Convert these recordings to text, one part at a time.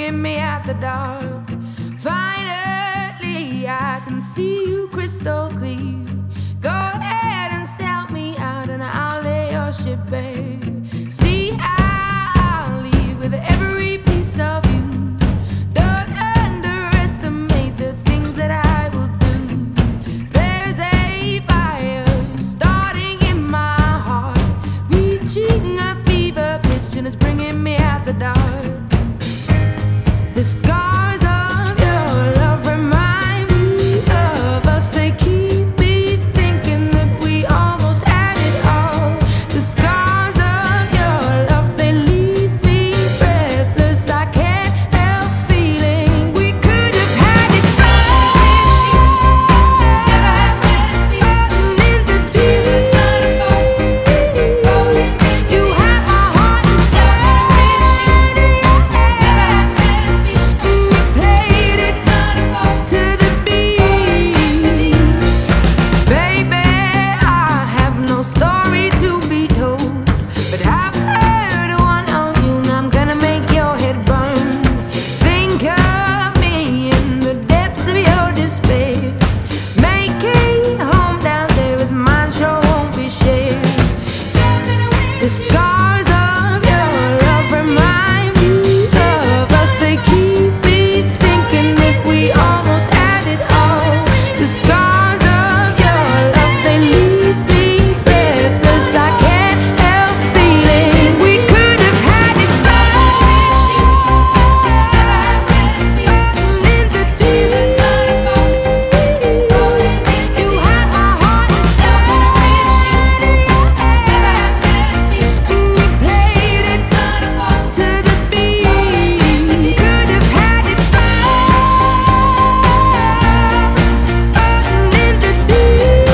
bringing me out the dark. Finally, I can see you crystal clear. Go ahead and sell me out and I'll lay your ship bare. See, I'll leave with every piece of you. Don't underestimate the things that I will do. There's a fire starting in my heart, reaching a fever pitch and it's bringing me out the dark. The scars of your love remind me of us. They keep me thinking that we almost had it all. The scars of your love, they leave me breathless. I can't help feeling we could have had it all. Rotten in the deep. You have my heart inside of your hand, and you played it to the beat. Baby, I have no story to be told, but I've heard one on you, and I'm gonna make your head burn. Think of me in the depths of your despair. Make a home down there as mine sure won't be shared. The scars of your love remind me of us. They keep me thinking that we almost had it all. The scars of your love, they leave me breathless. I can't help feeling we could have had it all. Rotten in the deep. You have my heart inside of your hand, and you played it to the beat. Could have had it all. Rotten in the deep.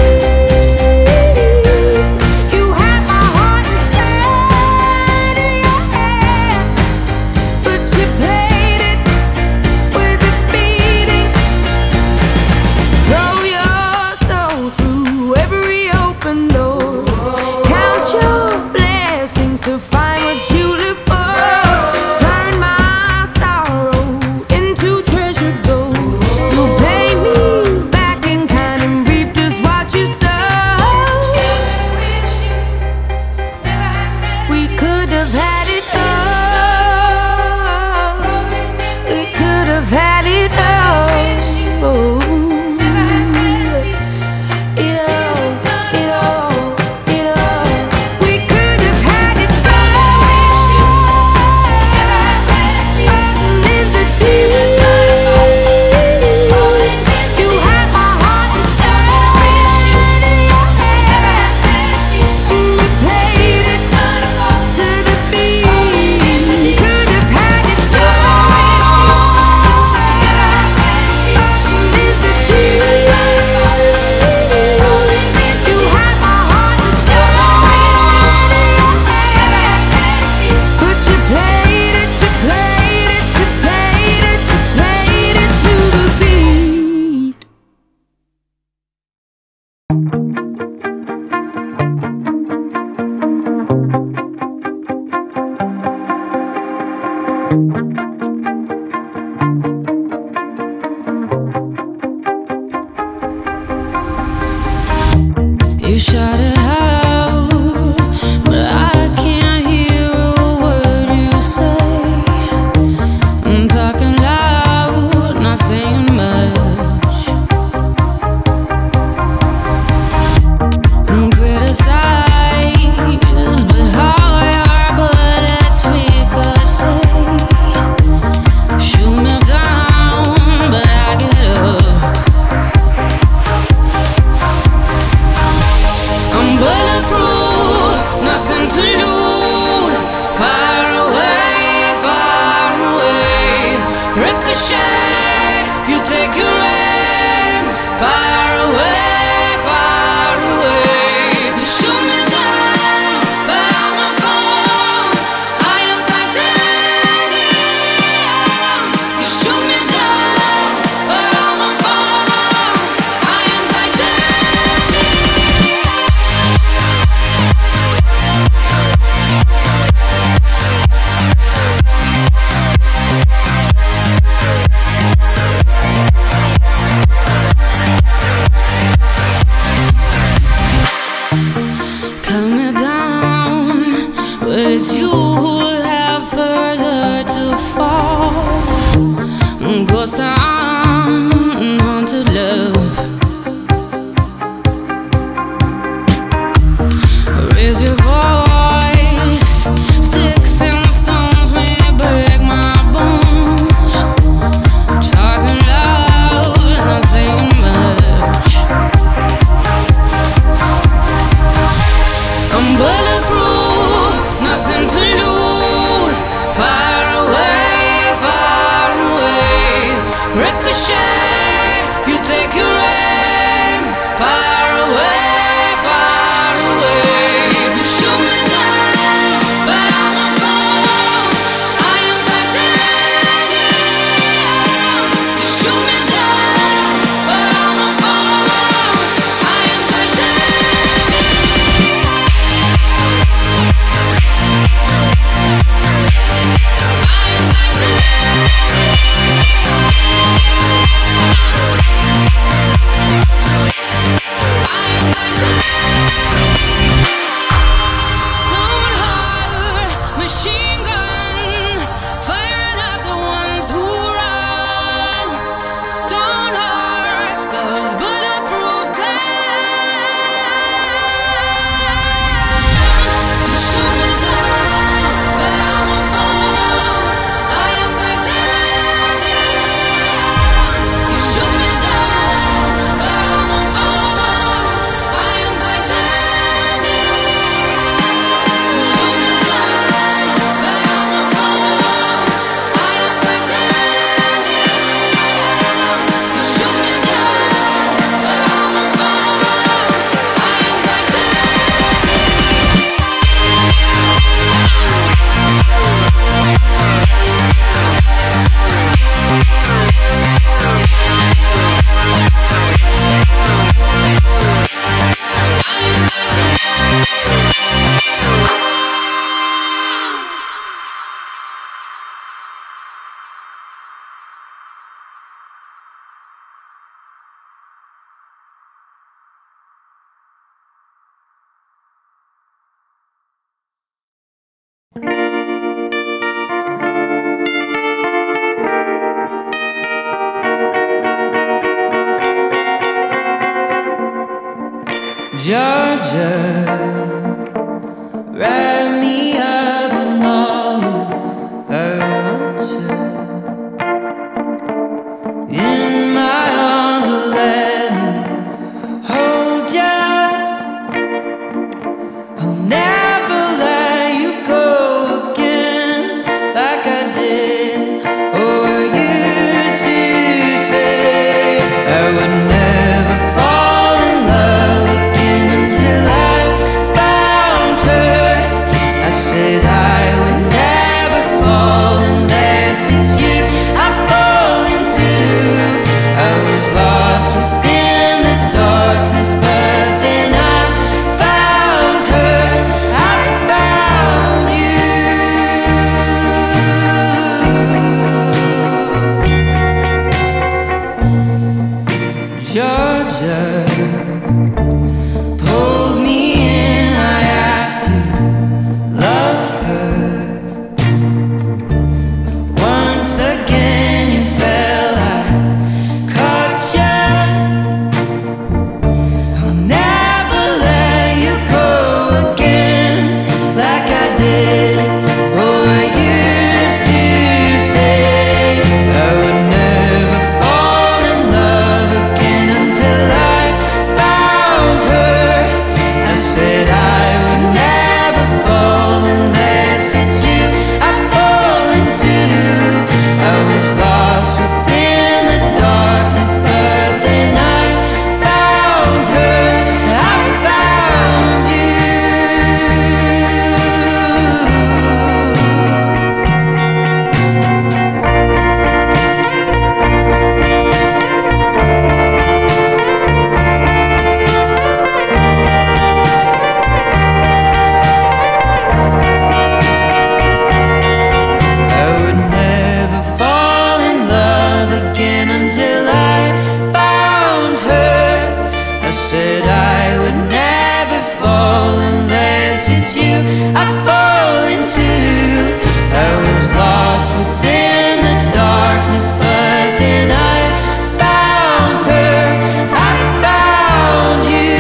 You have my heart inside of your hand, but you played it with a beating. Throw your soul through every open door. Count your blessings to find what you look for. Turn my sorrow into treasure gold. You'll pay me back in kind and reap just what you sow. We could have had it all. We could have had it all. It all. We could have had it all. Rotten in the deep. You have my heart inside of your hand, and you played it to the beat. Could have had it all. Rotten in the deep. You have my heart inside of your hand, but you played it, you played it, you played it, you played it to the beat. You shout it out, but I can't hear a word you say. I'm talking loud, not saying much. I'm criticized, but how your bullets ricochet. Shoot me down, but I get up. I'm bulletproof, nothing to lose. Far away, ricochet. You take your aim. Far away, you shoot me down, but I won't fall. I am titanium. You shoot me down, but I won't fall. I am titanium. You take your aim far away, far away. You shoot me down, but I won't fall. I am titanium. You shoot me down, but I won't fall. I am titanium. I am Stone heart, machine gun, firing at the ones who run. Stone heart, those bulletproof glass. You shoot me down, but I won't fall. I am titanium. You shoot me down, but I won't fall. I am titanium. You shoot me down, but I won't fall. I am titanium. You shoot me down, but I won't fall. I am Georgia, wrap me up in all I want you. In my arms, oh, let me hold you. I'll never let you go again like I did. Oh, I used to say I would never fall in love again until I found her. I said I would never fall unless it's you I fall into. I was lost within the darkness, but then I found her. I found you. Georgia pulled me in, I asked to love her. Once again you fell, I caught ya. I'll never let you go again like I did. Oh, I used to say I would never fall in love again until I found her. I said I would never fall unless it's you I fall into. I was lost within the darkness, but then I found her. I found you. I would never fall in love again until I found her. I said I would never fall unless it's you I fall into. I was lost within the darkness, but then I found her. I found you.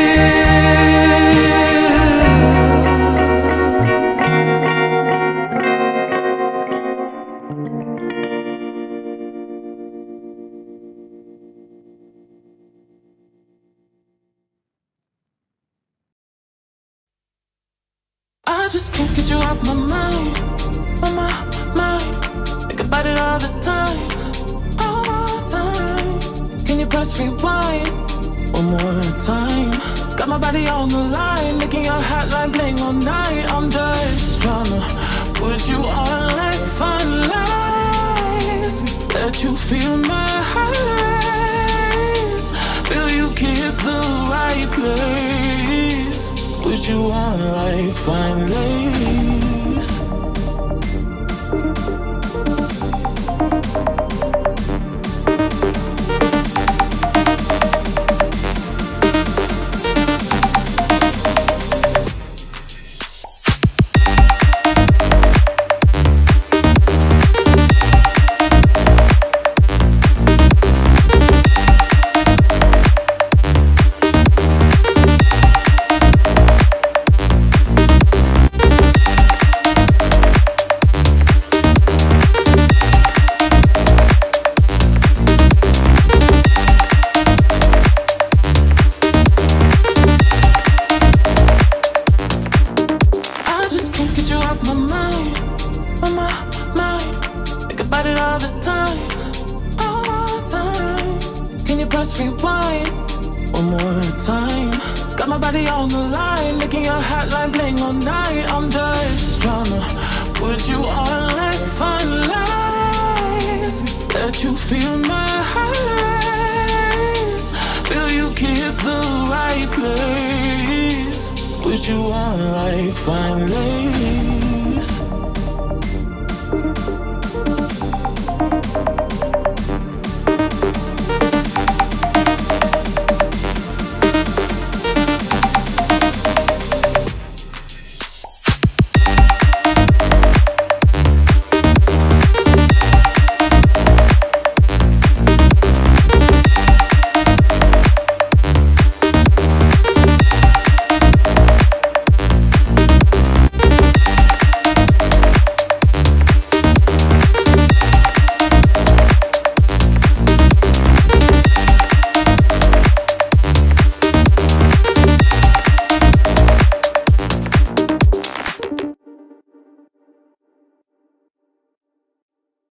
I just can't get you off my mind, on my mind. Think about it all the time, all the time. Can you press rewind one more time? Got my body on the line, making your hotline bling all night. I'm just tryna put you on like fun lines. Let you feel my heart race. Feel you kiss the right place. Put you on like fine lace. Put you on like fine lace.